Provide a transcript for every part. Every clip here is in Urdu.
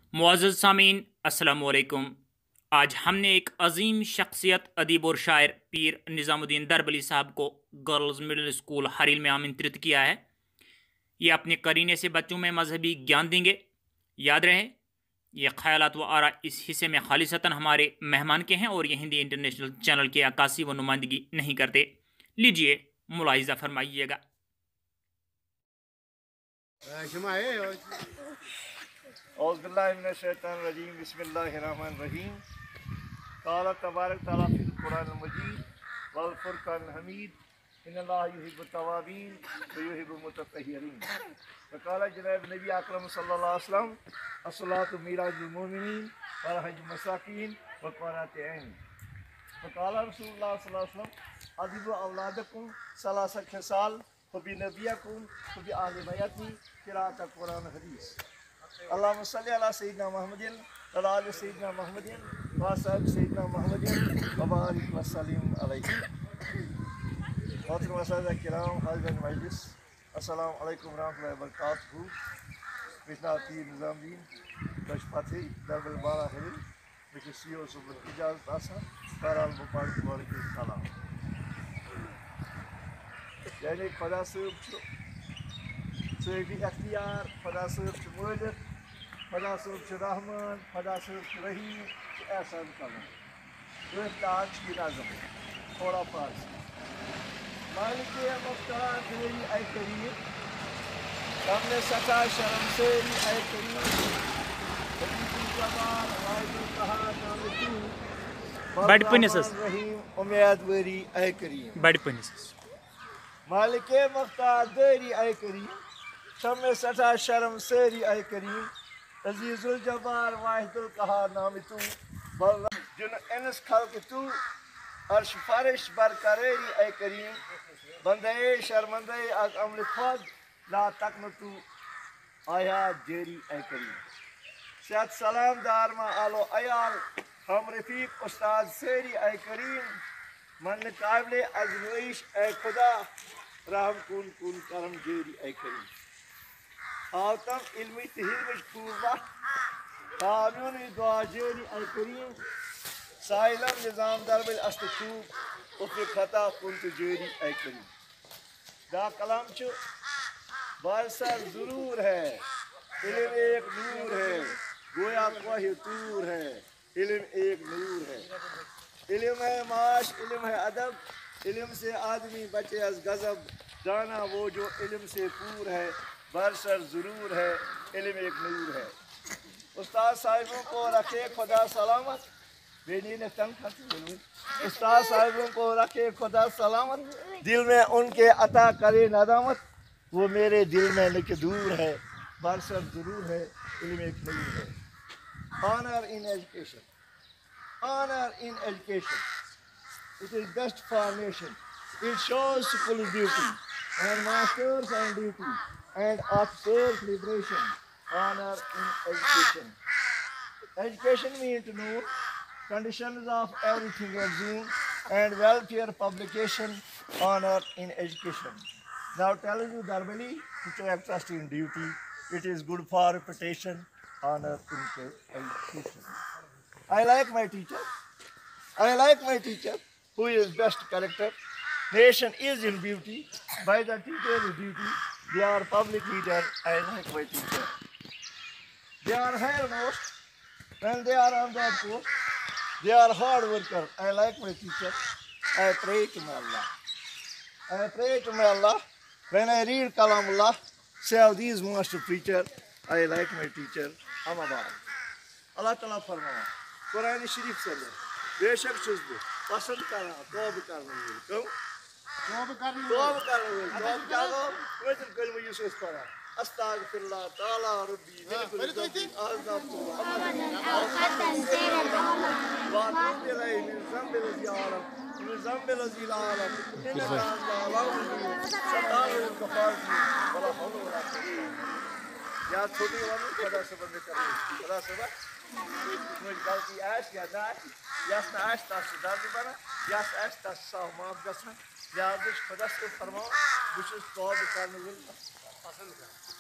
मुअज़्ज़ज़ सामीन अस्सलामु अलैकुम। आज हमने एक अजीम शख्सियत अदीब और शायर पीर निज़ामुद्दीन दरबली साहब को गर्ल्स मिडिल स्कूल हरील में आमंत्रित किया है। ये अपने करीने से बच्चों में मजहबी ज्ञान देंगे। याद रहे, ये ख्यालात व आरा इस हिस्से में खालिसतन हमारे मेहमान के हैं और ये हिंदी इंटरनेशनल चैनल की अक्कासी व नुमाइंदगी नहीं करते। लीजिए मुलाहिज़ा फरमाइएगा। औज़ुबिल्लाहिमिनश्शैतानिर्रजीम बिस्मिल्लाहिर्रहमानिर्रहीम। क़ाल तबारक तआला फ़िल क़ुरआनिल मजीद वल फ़ुरक़ानिल हमीद इन्नल्लाहा युहिब्बुत तव्वाबीन व युहिब्बुल मुतत्तहिरीन। फ़क़ाल जनाब नबी अकरम सल्लल्लाहु अलैहि वसल्लम अस्सलातु मिराजुल मोमिनीन व हज मसाकीन व क़ुर्रतु ऐन। फ़क़ाल रसूलुल्लाह सल्लल्लाहु अलैहि वसल्लम अदिबु औलादकुम सलासा ख़िसाल फ़बि नबियकुम फ़बि आहलि बैती क़िराअत क़ुरआन हदीस। अल्लाहुम्मा सल्लि अला सय्यिदिना मुहम्मदिन व अला आलि सय्यिदिना मुहम्मदिन व असहाबि सय्यिदिना मुहम्मदिन व बारिक व सल्लिम अलैहि। मोहतरम असातिज़ा किराम, हाज़िरीन मजलिस, अस्सलामु अलैकुम रहमतुल्लाहि व बरकातुहू। बिस्मिल्लाह पीर निज़ामुद्दीन दशपथी दरबल बारा हिल बिच सीओ सुबुल इजाज़त आसा कारल बपार बारिक सलाम। यानी खुदा साहब साहिब अख्तियार, खुदा साहब मालिक, खुदा साहब रहमान, खुदा साहब रहीम, एहसान करना ताज की नाज़म थोड़ा पास मालिक मुख्तार तेरी ऐ करीम, हमने सता शर्म सेरी ऐ करीम, रहीम उम्मीदवारी ऐ करीम। मालिक मुख्तार तेरी ऐ करीम, शम्मे सटा शर्म सेरी ऐ करीम, अजीजुल जब्बार वाहिदुल कहार नाम तू, जुन इनस खल्क तू, अर्श फरिश बरकरारी ऐ करीम, बंदे शर्मंदे अज अमल खुद ला तकन तू आया जेरी ऐ करीम। शत सलाम दार मा आलो अयाल हम रफीक उस्ताद सेरी ऐ करीम, मन काबिल अजमैश ऐ खुदा रहम कुन कुन करम जेरी ऐ करीम। आतम इल्मी तहिल पूर्वा कानून दुआ जेरी ऐ करीम, साइलम निजाम दरबिल अस्तखूब उफ़ खता कुंत जेरी ऐ करीम। दा कलाम च बारसर जरूर है, इल्म एक नूर है, गोया कोई तूर है, इल्म एक नूर है। इल्म है माश, इल्म है अदब, इल्म से आदमी बचे अज गजब, जाना वो जो इल्म से पूर है, बरसर जरूर है, इल्म एक नूर है। उस्ताद साहिबों को रखे खुदा सलामत, बेनी ने तंग उस्ताद साहिबों को रखे खुदा सलामत, दिल में उनके अता करे नदामत, वो मेरे दिल में लिख दूर है, बरसर जरूर है, इल्म एक नूर है। Honor in education. Honor in education. It is best for nation. It shows school duty and masters on duty and officers liberation. Honor in education. Education means to know conditions of everything assume and welfare publication. Honor in education. Now tell you Darbali to have trust in duty. It is good for reputation. Honor in education. I like my teacher. I like my teacher who is best character. Nation is in beauty. By the teacher's duty, they are public leader. I like my teacher. They are hiremost when they are on that post. They are hard worker. I like my teacher. I pray to my Allah. I pray to my Allah. When I read Kalamullah, say of these master preacher, I like my teacher. Amabad. Allah Ta'ala फरमाया कुरान शरीफ से बेशक चुज़ पसंद करना तौब करना क्यों तौब करना तौब क्या हो वो तो कल मुझे सोच पड़ा अस्तगफिरुल्लाह ताला रब्बी मिन कुल्ली ज़ंबी अज़मतु या छोटी वाली खुदा से बंद कर खुदा से बस मुझे गलती आश या ना या आश ताश दाद बना या आश ताश साव माफ गसन या खुदा से फरमाओ बुश तौब करने पसंद कर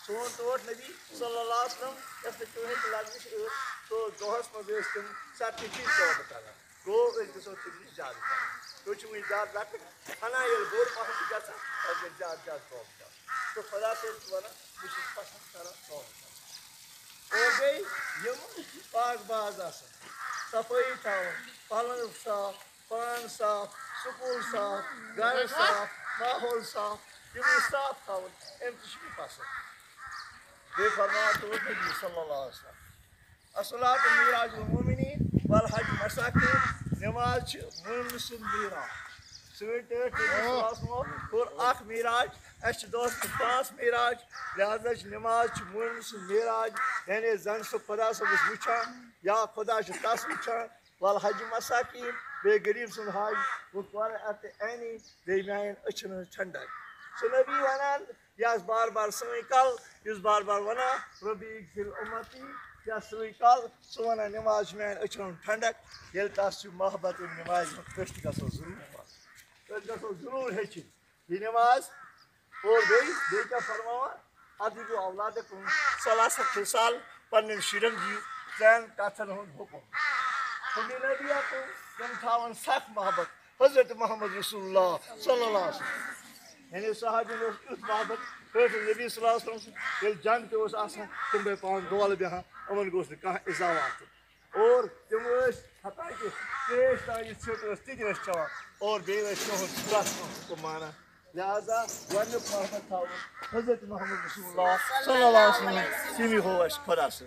سون توٹ نبی صلی اللہ علیہ وسلم یس تک لگنش تو دہس مز تم سرٹفکیٹ طور کران گو گھو تم نش زیادہ کران تھی ون زیادہ لکٹ ہنا یل بوڑ پہن گھان پہ گھر زیادہ زیادہ قوم کران تو خدا صٲب ونان بہت پسند کران قوم کران اور بیٚیہِ پاک باز آسان صفٲیی تھاوان پلنگ صاف پان صاف سکول صاف گھر صاف ماحول صاف تم صاف تھاون ام تہ پسند بیٚیہِ فرمان تو نبی صلی اللہ علیہ وسلم الصلاۃ میراج المومنین والحج مساکین نماز مومن سند میراج سٲنۍ ٹٲٹھ نبی کوٚر اکھ میراج اَسہِ چھِ دۄہس منٛز 5 میراج لہذا چھِ نماز چھِ مومن سُنٛد میراج یعنی زن سُہ خدا صٲبس وٕچھان یا خدا چھُ تس وٕچھان والحج مساکین بیٚیہِ غریٖب سُنٛد حج بہٕ پرٕ اتہِ عینی بیٚیہِ میانٮ۪ن أچھن ہٕنٛز ٹھنڈک سُہ نبی ونان یس بار بار سٲنۍ کل یُس بار بار ونان ربی اغفر امتی یا سُے کل سُہ ونان نماز چھِ میانٮ۪ن أچھن ہٕنٛز ٹھنڈک ییٚلہِ تس چھُ محبت امہِ نمازِ ہُنٛد أسۍ تہِ گژھو ضروٗر أسۍ گژھو ضروٗر ہیٚچھِنۍ یہِ نماز اور بیٚیہِ کیٛاہ فرماوان ادیبو اولادکم ثلاثت خصال پنٕنٮ۪ن شُرٮ۪ن دِیِو 3 کتھن ہُنٛد حُکم خُدی نبیہ تم تھاون سخ محبت حضرت محمد رسول اللہ صلی اللہ علیہ وسلم یعنی صحابین اوس یُتھ محبت ٹھٲٹھ نبی صلی اللہ علیہ وسلم سُنٛد ییٚلہِ جنگ تہِ اوس آسان تِم گٔے پانہٕ دولہٕ بیٚہوان یِمن گوٚژھ نہٕ کانٛہہ اِزا واتُن اور تِم ٲسۍ حتٰی کہِ تریش تام یہِ ژھیوٚٹ ٲس تہِ ٲسۍ چٮ۪وان اور بیٚیہِ ٲسۍ تِہُنٛد پرٛٮ۪تھ کانٛہہ حُکم مانان لہذا گۄڈنیُک محبت تھاوُن حضرت محمد رسول اللہ صلی اللہ علیہ وسلم تٔمی ہوو اَسہِ خۄدا صٲب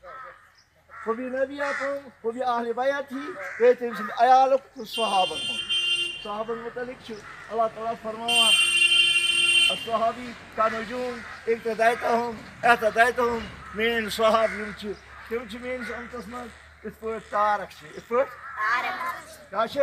خُبی نبیہ خُبی اہلِ بیت ہی بیٚیہِ تٔمۍ سٕنٛدِ عیالُک تہٕ صحابن ہُنٛد صحابن متعلق چھُ اللہ تعالیٰ فرماوان الصحابی کا نجوم اقتدایتہم احتدایتہم میٲنۍ صحاب یِم چھِ تِم چھِ میٲنِس اُمتس منٛز یِتھ پٲٹھۍ تارک چھِ یِتھ پٲٹھۍ کیٛاہ چھِ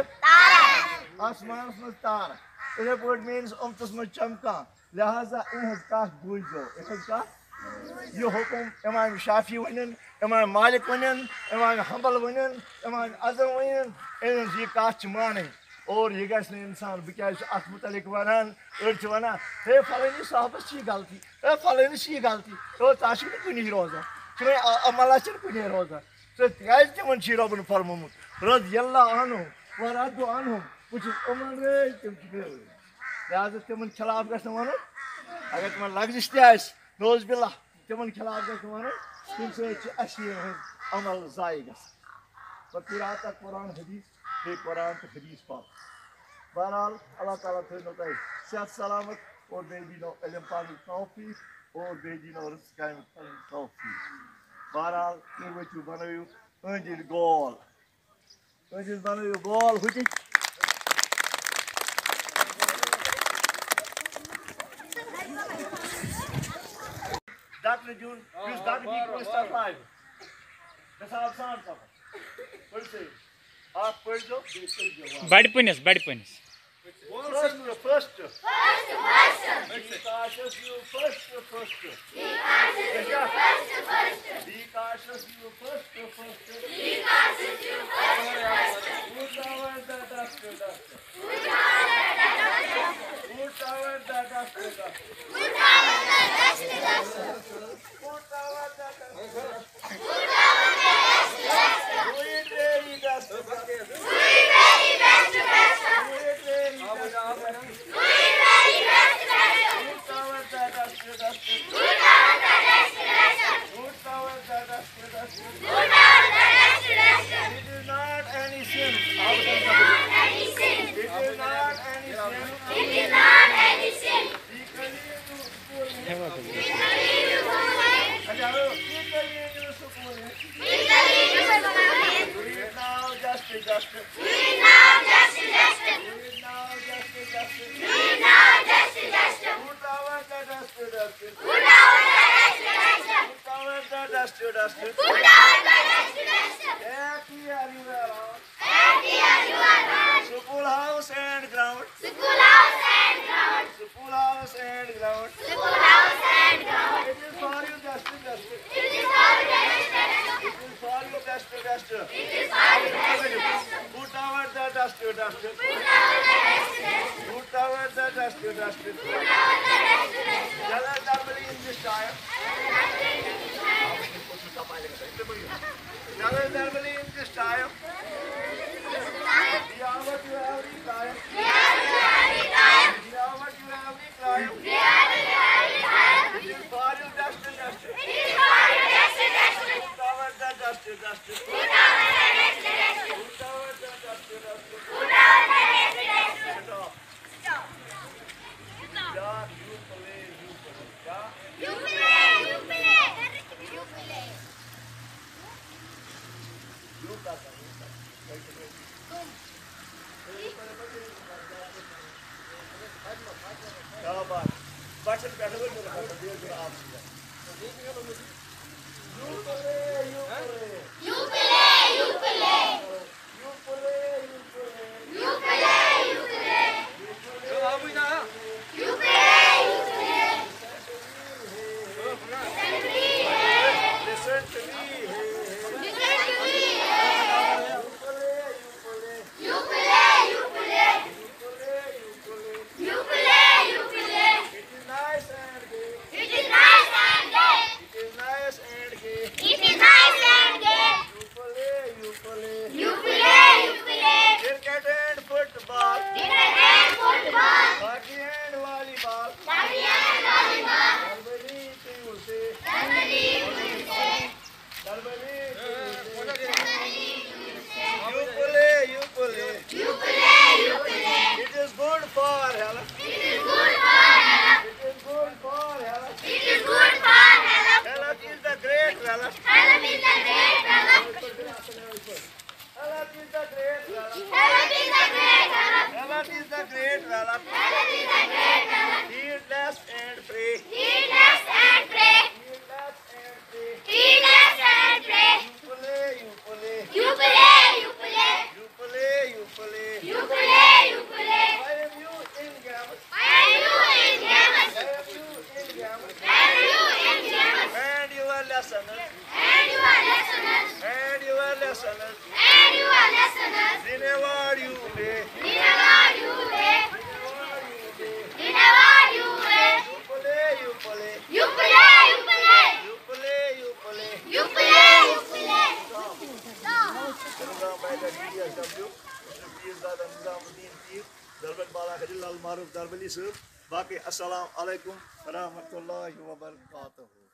آسمانس منٛز تارک یِتھے پٲٹھۍ میٲنِس اُمتس منٛز چمکان لہذا یِہٕنٛز کتھ بوٗززیو یِہٕنٛز کتھ یہ حکم امام شافی ونن امام مالک ونن امام حنبل ونن امام اعظم ونن یِہٕنٛز یہِ کتھ چھِ مانٕنۍ اور یہِ گژھِ نہٕ اِنسان بہٕ کیٛازِ چھُ اتھ متعلق ونان أڑۍ چھِ ونان ہے فلٲنِس صاحبس چھِ یہِ غلطی ہے فلٲنِس چھِ یہِ غلطی ہے ژٕ چھُکھ نہٕ کُنی روزان چٲنۍ عملا چھِنہٕ کُنی روزان ژٕ کیٛازِ تِمن چھُے رۄبن فرمومُت رضی اللہ عنہُم ورضوا عنہُم بہٕ چھُس یِمن رٲضۍ تِم چھِ مےٚ رٲضۍ لہذا تِمن خلاف گژھِ نہٕ وَنُن اگر تِمن لگزش تہِ آسہِ نوز باللہ تِمن خلاف گژھِ نہٕ وَنُن تَمہِ سۭتۍ چھِ اَسہِ ہٕنٛدۍ عمل ضایع گژھان پتہٕ قرآن حدیٖث بیٚیہِ قرآن تہٕ حدیٖث پاک بہرحال اللہ تعالیٰ تھٲینو تۄہہِ صحت سلامت اور بیٚیہِ دیٖنو علم پرنُک توفیٖق اور بیٚیہِ دیٖنو رٕژ کامہِ کرنُک توفیٖق بہرحال تُہۍ ؤتھِو بنٲیِو أنٛدۍ أنٛدۍ گول أنٛدۍ أنٛدۍ بنٲیِو گول ہُتہِ دَکنہٕ دیُن یُس دَکہٕ دی کٲنٛسہِ تَتھ لاگہِ حِساب سان پَکُن پٔرۍزیو اکھ پٔرۍزیو بیٚیہِ پٔرۍزیو بڑِ پٔنِس بڑِ پٔنِس First. Cautious you first. Be cautious you first. Put over the dust. Put over the out the dust. Tell us Darbali in this time. Tell us Darbali in this time. We are what you have every time. We are what you have every time. It is for you dust. Put out the dust. Darbali sir. Baki assalamu alaikum warahmatullahi wabarakatuh.